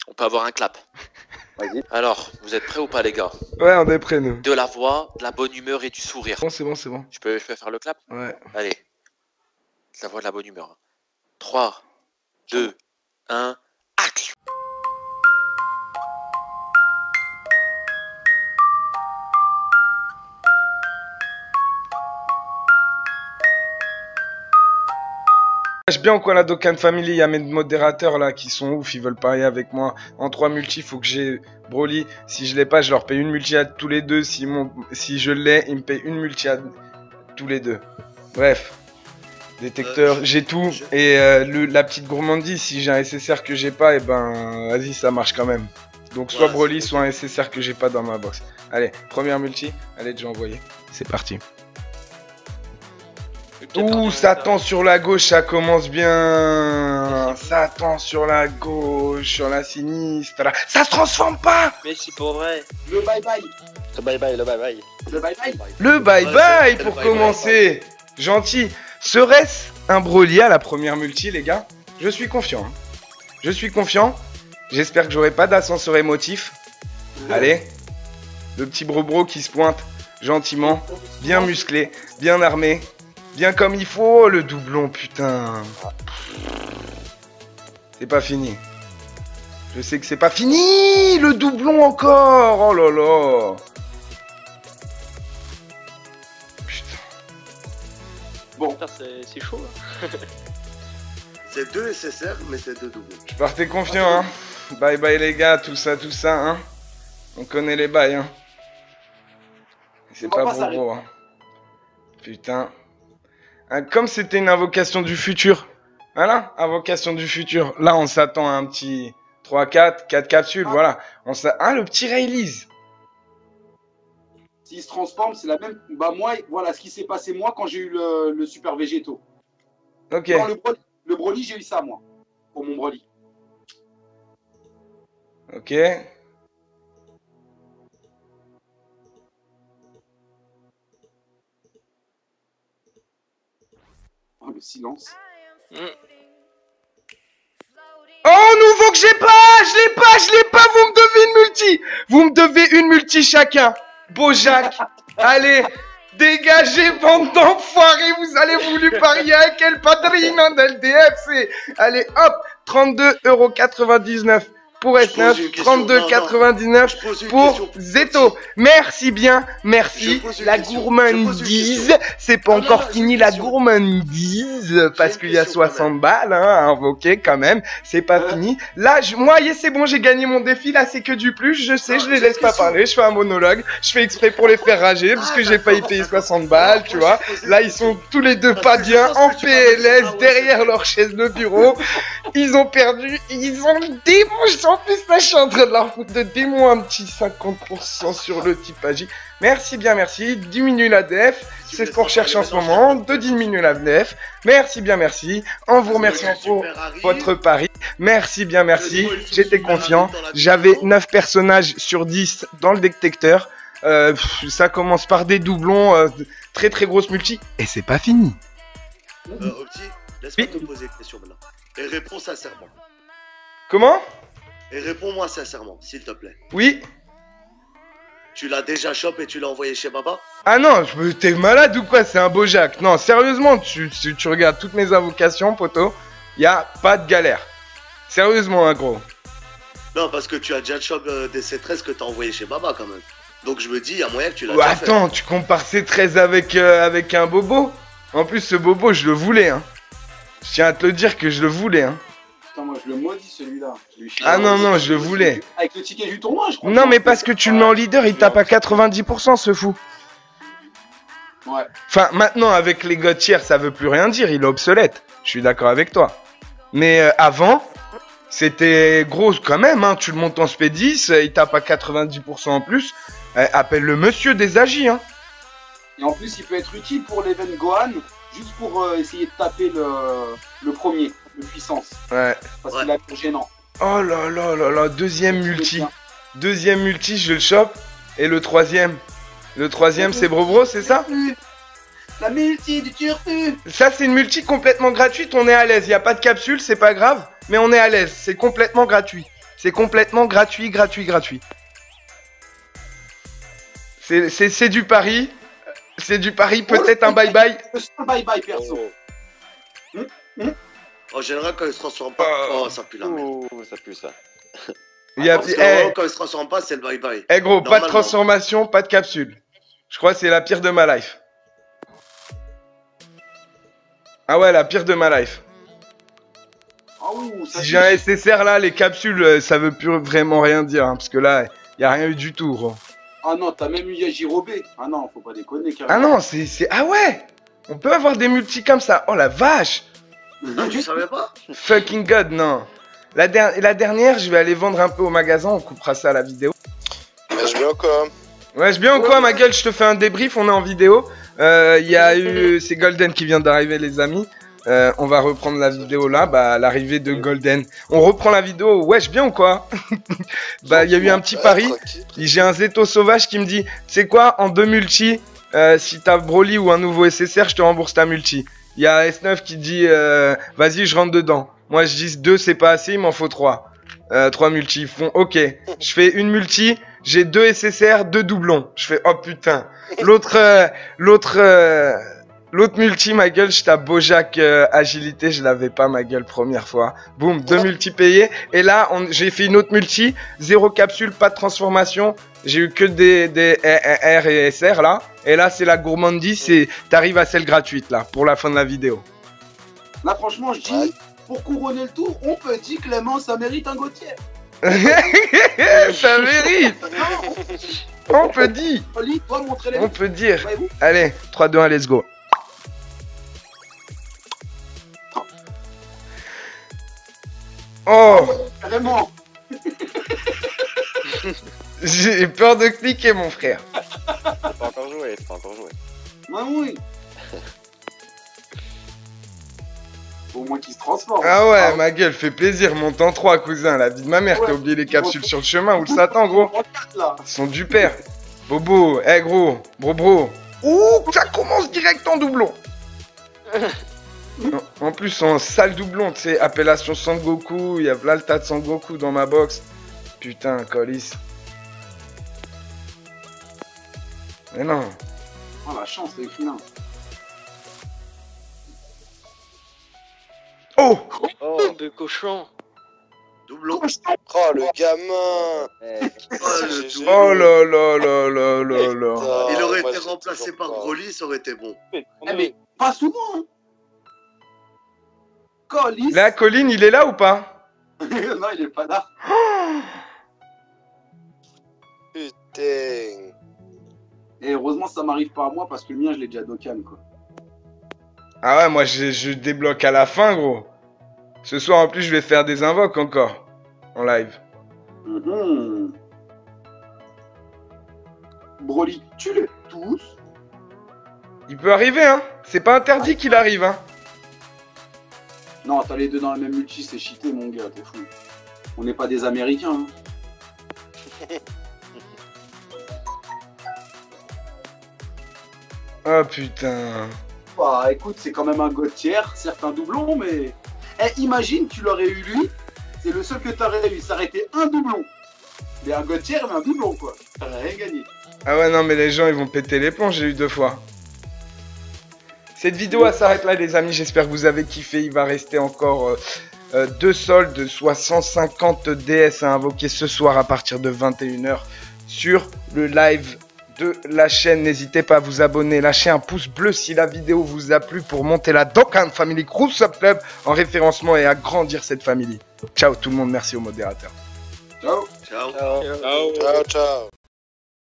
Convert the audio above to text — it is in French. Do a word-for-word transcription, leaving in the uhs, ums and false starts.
on peut avoir un clap. Vas-y. Alors, vous êtes prêts ou pas les gars? Ouais, on est prêts nous. De la voix, de la bonne humeur et du sourire. Bon, c'est bon, c'est bon. Je peux, je peux faire le clap? Ouais. Allez. De la voix, de la bonne humeur. trois, deux, un, action! Bien ou quoi la Dokkan Family, il y a mes modérateurs là qui sont ouf, ils veulent parier avec moi en trois multi, faut que j'ai Broly, si je l'ai pas je leur paye une multi à tous les deux, si, mon... si je l'ai ils me payent une multi à tous les deux. Bref, détecteur, euh, j'ai tout, je... et euh, le, la petite gourmandise, si j'ai un S S R que j'ai pas, et ben vas-y ça marche quand même. Donc soit ouais, Broly, soit un S S R que j'ai pas dans ma box. Allez, première multi, allez déjà envoyé, c'est parti. Ouh, ça tend sur la gauche, ça commence bien. Ça tend sur la gauche, sur la sinistre. Ça se transforme pas. Mais c'est pour vrai. Le bye bye. Le bye bye, le bye bye. Le bye bye. Le bye bye pour commencer. Gentil. Serait-ce un Broly à la première multi, les gars? Je suis confiant. Je suis confiant. J'espère que j'aurai pas d'ascenseur émotif. Allez. Le petit bro-bro qui se pointe gentiment. Bien musclé, bien armé. Bien comme il faut, le doublon, putain. C'est pas fini. Je sais que c'est pas fini. Le doublon encore. Oh là là. Putain. Bon, c'est chaud là. C'est deux S S R, mais c'est deux doublons. Je partais confiant, hein. Bye bye les gars, tout ça, tout ça, hein. On connaît les bails, hein. C'est pas bon gros, hein. Putain. Comme c'était une invocation du futur. Voilà, invocation du futur. Là, on s'attend à un petit trois quatre, quatre capsules, ah. Voilà. On ah, le petit Rayleigh. S'il se transforme, c'est la même... Bah moi, voilà ce qui s'est passé moi quand j'ai eu le, le super végétaux. Ok. Dans le, Broly, le Broly, j'ai eu ça, moi. Pour mon Broly. Ok. Oh, le silence. Mm. Oh, nouveau que j'ai pas. Je l'ai pas, je l'ai pas. Vous me devez une multi. Vous me devez une multi chacun. Bojack. Allez, dégagez, bande d'enfoirés. Vous allez voulu parier avec El Padrino del D F C. Allez, hop, trente-deux euros quatre-vingt-dix-neuf. Pour S neuf, trente-deux quatre-vingt-dix-neuf pour Zeto. Merci bien, merci. La gourmandise, c'est pas encore fini la gourmandise, parce qu'il y a soixante balles hein, à invoquer quand même. C'est pas fini. Là, je, moi, c'est bon, j'ai gagné mon défi. Là, c'est que du plus. Je sais, je les laisse pas parler. Je fais un monologue. Je fais exprès pour les faire rager, parce que j'ai pas y payé soixante balles, tu vois. Là, ils sont tous les deux pas bien, en P L S, derrière leur chaise de bureau. Ils ont perdu, ils ont démangé. En plus, là, je suis en train de leur foutre de démon un petit cinquante pour cent sur le type agi. Merci bien, merci. Diminue la def. C'est ce qu'on recherche en ce moment. De diminuer la def. Merci bien, merci. En vous remerciant pour votre pari. Merci bien, merci. J'étais confiant. J'avais neuf personnages sur dix dans le détecteur. Euh, ça commence par des doublons. Euh, très très grosses multi. Et c'est pas fini. Euh, Opti, laisse-moi te poser une question maintenant. Et réponds sincèrement. Comment? Et réponds-moi sincèrement, s'il te plaît. Oui. Tu l'as déjà chopé et tu l'as envoyé chez Baba? Ah non, t'es malade ou quoi? C'est un Bojack. Non, sérieusement, tu, tu, tu regardes toutes mes invocations, poteau. Y a pas de galère. Sérieusement, hein, gros. Non, parce que tu as déjà le shop euh, des C treize que t'as envoyé chez Baba quand même. Donc je me dis, il y a moyen que tu l'as ouais, déjà attends, fait. Tu compares C treize avec, euh, avec un bobo? En plus, ce bobo, je le voulais, hein. Je tiens à te le dire que je le voulais, hein. Putain, moi je le maudis celui-là. Ah non, non, je le voulais. Avec le ticket du tournoi, je crois. Non, mais parce que tu le mets en leader, il tape à quatre-vingt-dix pour cent, ce fou. Ouais. Enfin, maintenant, avec les God tiers, ça veut plus rien dire, il est obsolète. Je suis d'accord avec toi. Mais euh, avant, c'était gros quand même, hein. Tu le montes en speed dix, il tape à quatre-vingt-dix pour cent en plus. Euh, appelle le monsieur des agis, hein. Et en plus, il peut être utile pour l'event Gohan, juste pour euh, essayer de taper le, le premier, le puissance. Ouais. Parce ouais. qu'il a plus gênant. Oh là là là là, deuxième multi. Deuxième multi, je le chope. Et le troisième Le troisième, c'est Brobro, c'est ça? La multi du turfu. Ça, c'est une multi complètement gratuite, on est à l'aise. Il n'y a pas de capsule, c'est pas grave. Mais on est à l'aise, c'est complètement gratuit. C'est complètement gratuit, gratuit, gratuit. C'est c'est- c'est du pari. C'est du pari, peut-être un bye-bye. Un bye-bye, perso. Oh, En général, quand il se transforme pas. Euh. Oh, ça pue la merde. oh, ça pue ça. Il y a... Parce que Eh, vraiment, quand il se transforme pas, c'est le bye-bye. eh, gros, pas de Normalement. transformation, pas de capsule. Je crois que c'est la pire de ma life. Ah ouais, la pire de ma life. Ah ouh, ça Si j'ai un touche. S S R là, les capsules, euh, ça veut plus vraiment rien dire. Hein, parce que là, il y a rien eu du tout, gros. Ah non, t'as même eu Yajirobé. Ah non, faut pas déconner, Ah carrément. non, c'est... c'est- Ah ouais, on peut avoir des multis comme ça. Oh la vache. Ah, tu savais pas? Fucking god, non. La, der- la dernière, je vais aller vendre un peu au magasin, on coupera ça à la vidéo. Je viens encore. Ouais, je bien ou quoi, ma gueule, je te fais un débrief, on est en vidéo. Euh, Il y a eu... C'est Golden qui vient d'arriver, les amis. Euh, on va reprendre la vidéo là, bah l'arrivée de Golden. On reprend la vidéo, wesh, bien ou quoi? Bah il y a eu un petit pari. J'ai un Zeto sauvage qui me dit, c'est quoi, en deux multi, euh, si t'as Broly ou un nouveau S S R, je te rembourse ta multi. Il y a S neuf qui dit, euh, vas-y, je rentre dedans. Moi je dis deux, c'est pas assez, il m'en faut trois. Euh, trois multi. Ils font, ok, je fais une multi, j'ai deux S S R, deux doublons. Je fais, oh putain. L'autre, euh, l'autre, euh, l'autre multi, ma gueule, je tape Bojack euh, agilité, je l'avais pas, ma gueule, première fois. Boum, deux multi payés. Et là, on- j'ai fait une autre multi, zéro capsule, pas de transformation. J'ai eu que des, des R et S R là. Et là, c'est la gourmandise, c'est t'arrives à celle gratuite là, pour la fin de la vidéo. Là, franchement, je dis, Ouais. pour couronner le tour, on peut dire Clément, ça mérite un Gauthier. Ça mérite. Non, On peut dire. Oli, toi, montrez les On peut dire. voyez-vous. Allez, trois, deux, un, let's go. Oh, Carrément. j'ai peur de cliquer, mon frère. T'as pas encore joué, t'as pas encore joué. Ah oui. Au moins qu'il se transforme. Ah ouais, ma gueule, fait plaisir. Monte en trois, cousin. La vie de ma mère, t'as Ouais. oublié les capsules sur le chemin. Où le Satan, gros? On regarde, là. Ils sont du père. Bobo, eh gros, bro bro. Ouh, ça commence direct en doublon. En- En plus, en sale doublon, tu sais, appellation Sangoku, il y a là le tas de Sangoku dans ma box. Putain, Colis. Mais non. Oh, la chance, les finins. Oh, Oh, de cochon. Doublon. Oh le gamin. eh, Oh, le G G. doublon. oh là là là là là là. Putain, Il aurait moi, été j'ai remplacé toujours par pas. Broly, ça aurait été bon. Eh, mais pas souvent, hein. Colis. Là, Colin, il est là ou pas? Non, il est pas là. Putain. Et heureusement, ça m'arrive pas à moi parce que le mien, je l'ai déjà Dokkan, quoi. Ah ouais, moi je, je débloque à la fin, gros. Ce soir, en plus, je vais faire des invoques encore. En live. Mhm. Broly, tu les tous. Il peut arriver, hein. C'est pas interdit qu'il arrive, hein. Non, t'as les deux dans la même multi, c'est cheaté, mon gars, t'es fou. On n'est pas des Américains, hein. Oh putain. Bah écoute, c'est quand même un Gauthier, certes un doublon, mais. Eh, imagine, tu l'aurais eu lui, c'est le seul que t'aurais eu, ça aurait été un doublon. Mais un Gauthier, mais un doublon, quoi. T'aurais rien gagné. Ah ouais, non, mais les gens, ils vont péter les plombs, j'ai eu deux fois. Cette vidéo, elle s'arrête là, les amis. J'espère que vous avez kiffé. Il va rester encore euh, euh, deux soldes, soit cent cinquante D S à invoquer ce soir à partir de vingt et une heures sur le live de la chaîne. N'hésitez pas à vous abonner, lâcher un pouce bleu si la vidéo vous a plu pour monter la Dokkan Family Crew Sub Club en référencement et agrandir cette famille. Ciao tout le monde, merci au modérateur. Ciao. Ciao. Ciao. Ciao. Ciao, ciao.